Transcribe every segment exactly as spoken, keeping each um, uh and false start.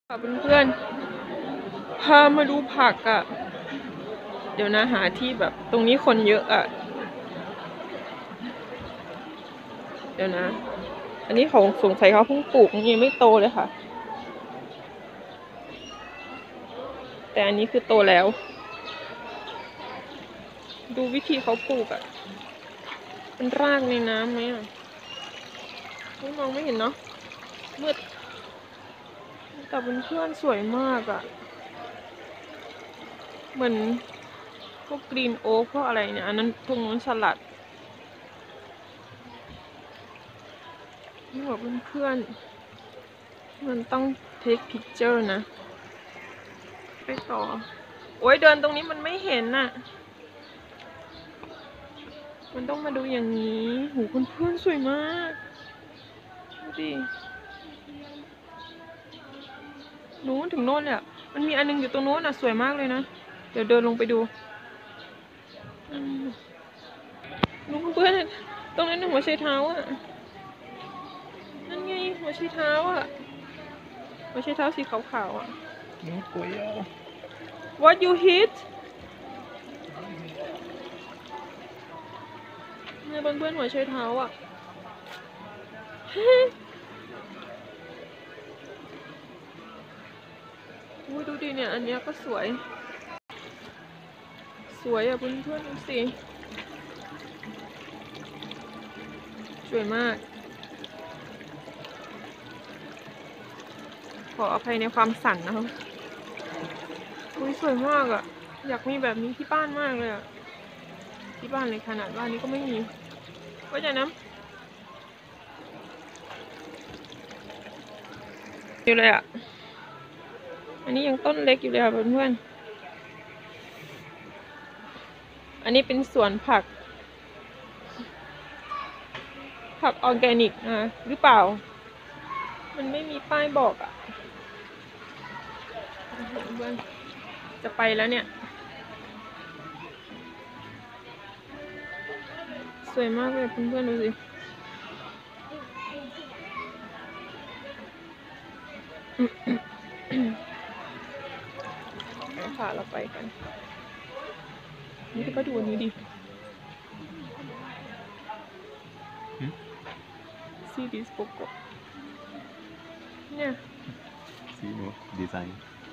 ค่ะเพื่อนๆพามาดูผักอะ่ะเดี๋ยวนะหาที่แบบตรงนี้คนเยอะอะ่ะเดี๋ยวนะอันนี้เขาสงสัยเขาเพิ่งปลูกยังไม่โตเลยค่ะแต่อันนี้คือโตแล้วดูวิธีเขาปลูกอะ่ะมันรากในน้ำไหมอะ่ะไม่มองไม่เห็นเนาะมืดแต่เพื่อนๆสวยมากอะ่ะเหมือนพวกกรีนโอ๊กพวกอะไรเนี่ยอันนั้นตรงนั้นสลัดนี่บอกเพื่อนๆมันต้องเทคพิกเจอร์นะไปต่อโอ้ยเดินตรงนี้มันไม่เห็นน่ะมันต้องมาดูอย่างนี้หูเพื่อนๆสวยมากดูดิโน้นถึงโน้นเลยอ่ะมันมีอันนึงอยู่ตรงโน้นอ่ะสวยมากเลยนะเดี๋ยวเดินลงไปดูลูกเพื่อนตรงนั้นหัวไชเท้าอ่ะนั่นไงหัวไชเท้าอ่ะหัวไชเท้าสีขาวๆอ่ะ What you hit เนี่ยเพื่อนๆหัวไชเท้าอ่ะอุ้ยดูดิเนี่ยอันเนี้ยก็สวยสวยอ่ะเพื่อนๆดูสิสวยมากขออภัยในความสั่นนะครับอุ้ยสวยมากอ่ะอยากมีแบบนี้ที่บ้านมากเลยอ่ะที่บ้านเลยขนาดบ้านนี้ก็ไม่มีก็จะน้ำอยู่เลยอ่ะอันนี้ยังต้นเล็กอยู่เลยค่ะเพื่อนๆอันนี้เป็นสวนผักผักออร์แกนิกนะหรือเปล่ามันไม่มีป้ายบอกอ่ะเพื่อนจะไปแล้วเนี่ยสวยมากเลยเพื่อนๆดูสิพาเราไปกันนี่ก็ดูอันนี้ดิ See this coco เนี่ย See no design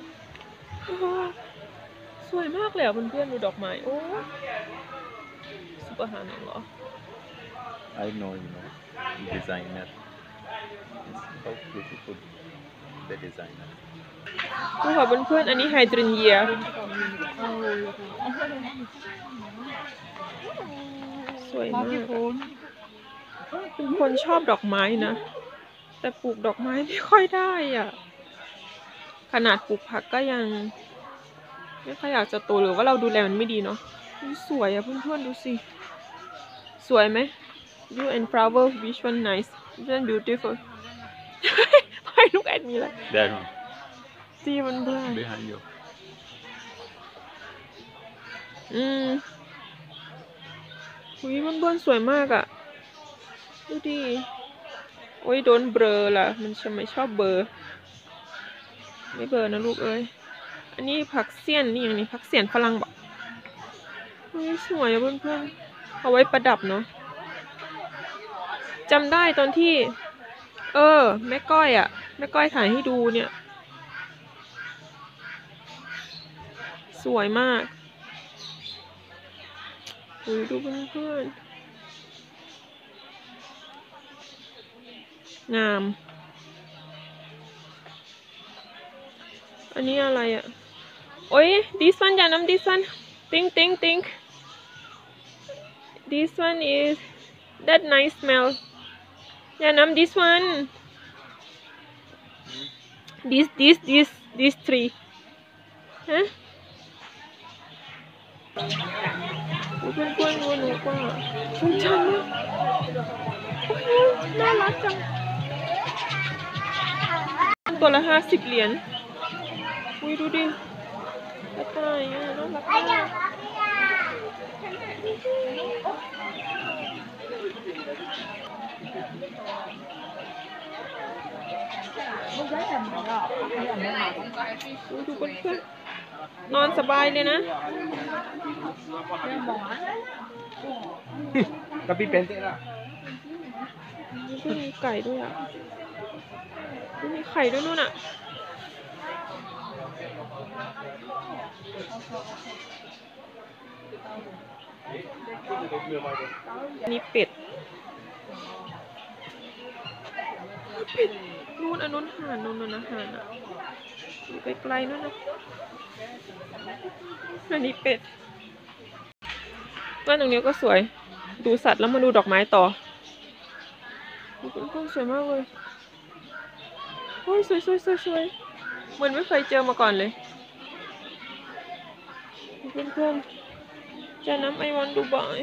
สวยมากเลยอ่ะเพื่อนๆดูดอกไม้โอ้ซุปเปอร์ฮาร์นเหรอ I know you know designer it's so beautiful the designer ดูค่ะเพื่อนๆอันนี้ไฮดรนเยียสวยมากเป็นคนชอบดอกไม้นะแต่ปลูกดอกไม้ไม่ค่อยได้อ่ะขนาดปลูกผักก็ยังไม่ค่อยอยากจะโตหรือว่าเราดูแลมันไม่ดีเนาะสวยอ่ะเพื่อนๆดูสิสวยไหม You and flower which one nice which one beautiful Why look at me like that one จีมันเพื่อน behind you อืมอุ้ยมันเพื่อนสวยมากอ่ะดูดิโอ้ยโดนเบลอล่ะมันทำไมชอบเบลอไม่เบลอนะลูกเอ้ยอันนี้ผักเสี้ยนนี่อย่างนี้ผักเสี้ยนฝรั่งบอกเฮ้ยสวยอะเพื่อนๆเอาไว้ประดับเนาะจำได้ตอนที่เออแม่ก้อยอะแม่ก้อยถ่ายให้ดูเนี่ยสวยมากอุ้ยดูเพื่อนๆงามอันนี้อะไรอะโอ้ย this one อย่าน้ำ this one think think think this one is that nice smell อย่าน้ำ this one this this this this three ฮะเพื่อนเพื่อนรู้หนูว่าชุนชันมากน่ารักจังตัวละห้าสิบเหรียญอุ้ยดูดิกระต่ายอ่ะน่ารักมากดูดูเพื่อนๆนอนสบายเลยนะ Tapi pendek lah. เพื่อนมีไก่ด้วยอ่ะมีไข่ด้วยนู่นอ่ะนี่เป็ดเป็ดนู่นอันนู้นห่านนู่นนู่นอาหารอ่ะอยู่ไกลๆนู่นนะอันนี้เป็ดต้นตรงนี้ก็สวยดูสัตว์แล้วมาดูดอกไม้ต่อดูเป็นต้นสวยมากเลยโอ้ยสวยสวยสวยสวยเหมือนไม่เคยเจอมาก่อนเลยเพื่อนเพื่อนจะน้ำไอวันดูบ่อย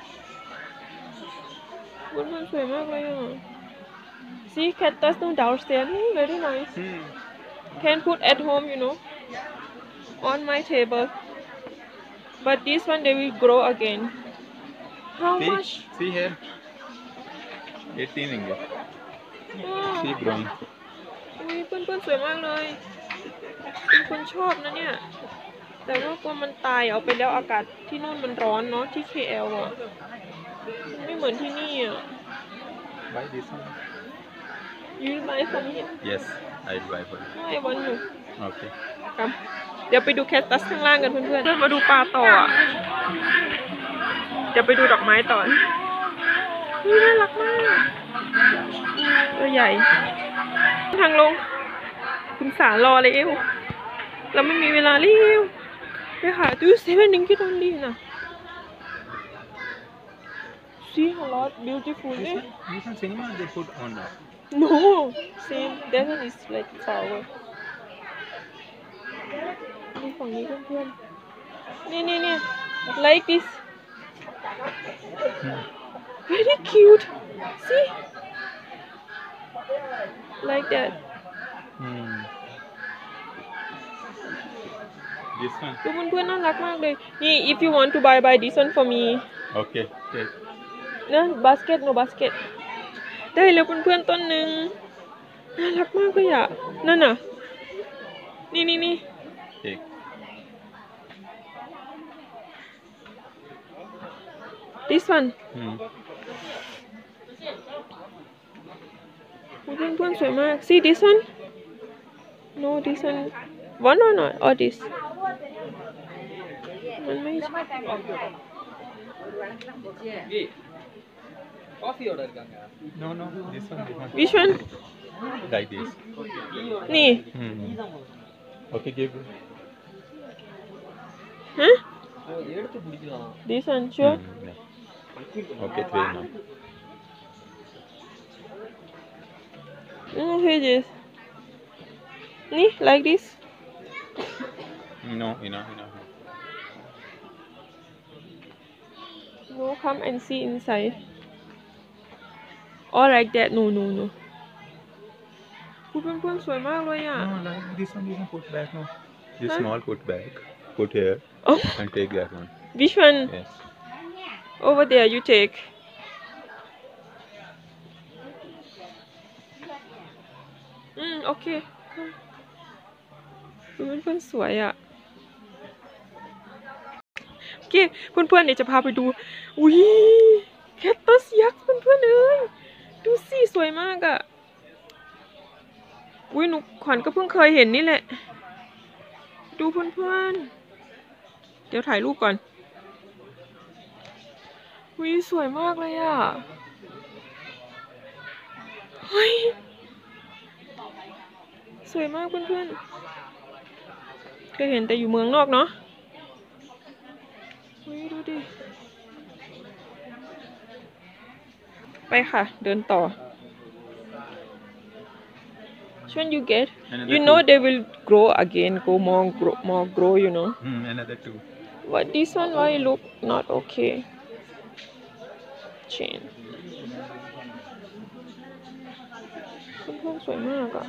เพื่อนเพื่อนสวยมากเลยอ่ะ See cactus no downstairs very nice Hmm. can put at home you know on my table but this one they will grow again how See, much see here. eighteen ringgit. อ้าว See growing. อุ้ยเพื่อนๆสวยมากเลยเป็นคนชอบนะเนี่ยแต่ว่ากลัวมันตายเอาไปแล้วอากาศที่นู่นมันร้อนเนาะที่ เค แอล อ่ะมันไม่เหมือนที่นี่อ่ะ Buy this one. You will buy for me Yes, I'll buy for you. I want you Okay. ครับเดี๋ยวไปดูแคคตัสข้างล่างกันเพื่อนๆเพื่อนมาดูปลาต่ออ่ะเดี๋ยวไปดูดอกไม้ต่อนี่น่ารักมากตัวใหญ่ทางลงคุณสารอเลยเอวเราไม่มีเวลาเร็วไปหาตู้เซเว่นนึงที่ตรงนี้นะ See a lot beautiful This eh? one, this one cinema they put on now. No same that one is like flower นี่ฝั่งนี้เพื่อนๆนี่นี่นี่ like this Hmm. very cute see like that Hmm. This one. ดูเพื่อนๆน่ารักมากเลยนี่ if you want to buy buy this one for me Okay. Take. นะ basket no basket ได้แล้วเพื่อนๆต้นหนึ่งน่ารักมากเลยอ่ะนั่นน่ะนี่นี่นี่ Take. this one Hmm. เพื่อนเพื่อนๆสวยมาก see this one no this one one or not or this มันไม่ Coffee order करना है. No, no. This one. This one. which one Like this. นี่ Hmm. Okay, give. ฮะ वो ये तो बुढ़ी ना. this one sure Hmm, yeah. Okay, three now. no here this นี่ like this No, enough, enough. no come and see inside or like that no no no พูดเพื่อนๆสวยมากเลยอ่ะ No, like this one you can put back now. This Huh? small put back. Put here oh and take that one. which one Yes. over there you take อืมโอเคเพื่อนๆสวยอ่ะโอเคเพื่อนๆเดี๋ยวจะพาไปดูอุ้ยแคคตัสยักษ์เพื่อนๆเอ้ยดูสิสวยมากอ่ะอุ้ยหนูขวัญก็เพิ่งเคยเห็นนี่แหละดูเพื่อนๆเดี๋ยวถ่ายรูปก่อนอุ้ยสวยมากเลยอ่ะเฮ้ยสวยมากเพื่อนๆเคยเห็นแต่อยู่เมืองนอกเนาะเฮ้ยดูดิไปค่ะเดินต่อ When you get Another you know two. they will grow again go more grow more grow you know Hmm, another two. but this one why look not okay chain เพื่อนๆสวยมากอะ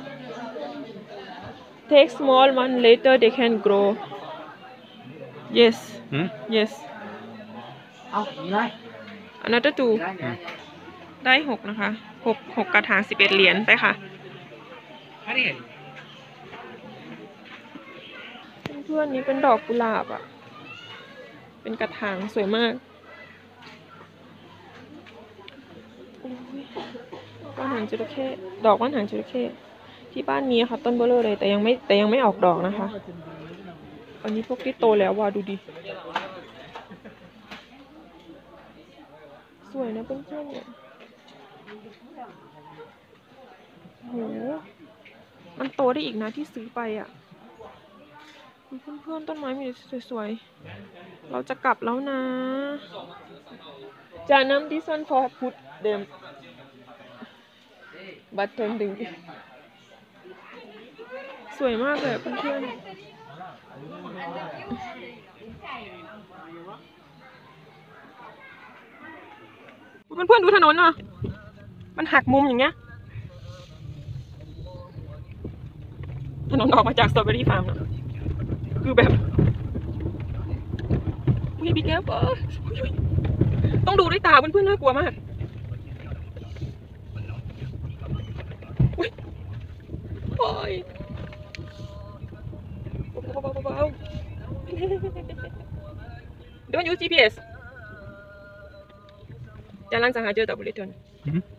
take small one later they can grow yes Hmm? yes आओ नहीं. another two ได้หกนะคะหกหกกระถางสิบเอ็ดเหรียญไปค่ะเพื่อนๆนี้เป็นดอกกุหลาบอ่ะ เป็นกระถางสวยมากอุ๊ยว่านหางจระเข้ดอกว่านหางจระเข้ที่บ้านมีค่ะต้นเบลอเลยแต่ยังไม่แต่ยังไม่ออกดอกนะคะ อันนี้พวกที่โตแล้วว่ะดูดิ สวยนะเพื่อนๆเนี่ยโหมันโตได้อีกนะที่ซื้อไปอ่ะเพื่อนๆต้นไม้มีสวยๆเราจะกลับแล้วนะจะนำดิซันพอพุทเดมบัตเทิลดึงสวยมากเลยเพื่อนๆเพื่อนๆดูถนนอ่ะมันหักมุมอย่างเงี้ยถนนออกมาจากสตรอเบอรี่ฟาร์มนะคือแบบอุ้ยบิ๊กแก๊ปต้องดูด้วยตาเพื่อนๆน่ากลัวมากอุ้ยโอ้ยเบาๆๆ Don't use จี พี เอส จะลังจะหาเจอแต่บุลเลตเทิร์น